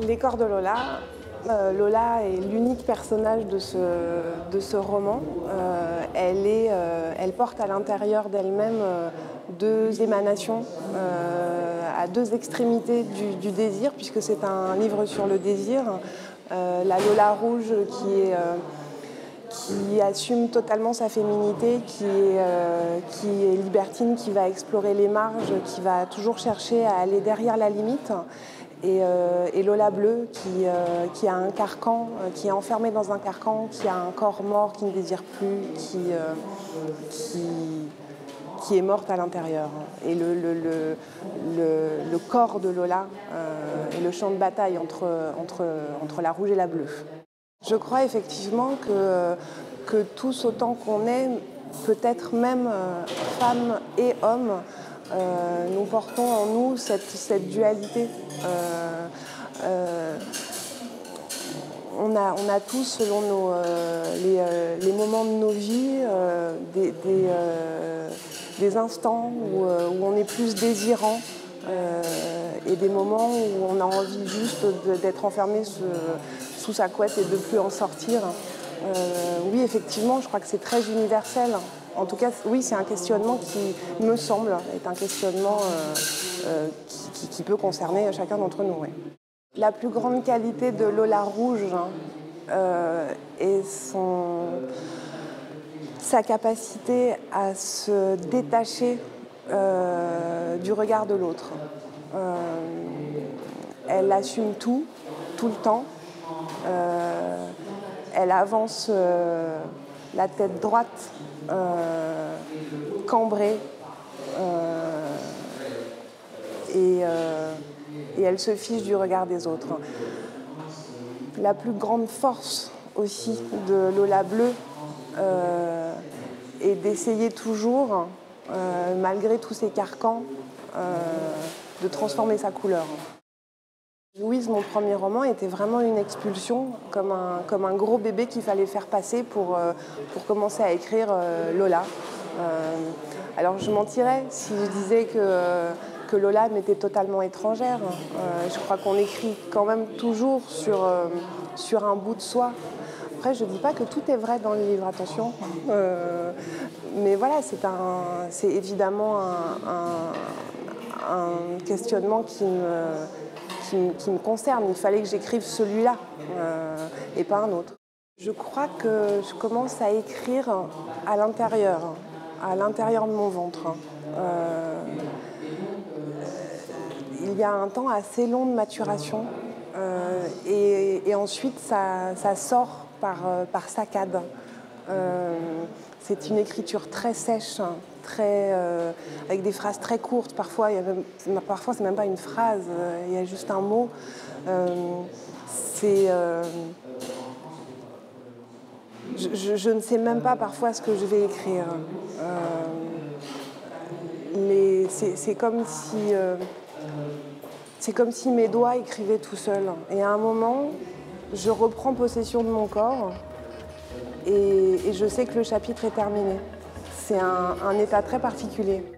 Les corps de Lola. Lola est l'unique personnage de ce roman. Elle porte à l'intérieur d'elle-même deux émanations à deux extrémités du désir, puisque c'est un livre sur le désir. La Lola rouge qui assume totalement sa féminité, qui est libertine, qui va explorer les marges, qui va toujours chercher à aller derrière la limite. Et Lola bleue qui a un carcan, qui est enfermée dans un carcan, qui a un corps mort, qui ne désire plus, qui est morte à l'intérieur. Et le corps de Lola est le champ de bataille entre la rouge et la bleue. Je crois effectivement que tous autant qu'on est, peut-être même femmes et hommes, nous portons en nous cette dualité. On a tous, selon les moments de nos vies, des instants où on est plus désirant et des moments où on a envie juste d'être enfermé sous sa couette et de ne plus en sortir. Oui, effectivement, je crois que c'est très universel. En tout cas, oui, c'est un questionnement qui, me semble, est un questionnement qui peut concerner chacun d'entre nous. Oui. La plus grande qualité de Lola rouge est sa capacité à se détacher du regard de l'autre. Elle assume tout le temps. Elle avance la tête droite, cambrée, et elle se fiche du regard des autres. La plus grande force aussi de Lola bleue est d'essayer toujours, malgré tous ces carcans, de transformer sa couleur. Louise, mon premier roman, était vraiment une expulsion, comme un gros bébé qu'il fallait faire passer pour commencer à écrire Lola. Alors je mentirais si je disais que Lola m'était totalement étrangère. Je crois qu'on écrit quand même toujours sur un bout de soi. Après, je ne dis pas que tout est vrai dans le livre, attention. Mais voilà, c'est évidemment un questionnement qui me concerne. Il fallait que j'écrive celui-là et pas un autre. Je crois que je commence à écrire à l'intérieur de mon ventre. Il y a un temps assez long de maturation et ensuite ça sort par saccades. C'est une écriture très sèche, avec des phrases très courtes. Parfois c'est même pas une phrase, il y a juste un mot. Je ne sais même pas parfois ce que je vais écrire. C'est comme si mes doigts écrivaient tout seuls. Et à un moment, je reprends possession de mon corps et je sais que le chapitre est terminé. C'est un état très particulier.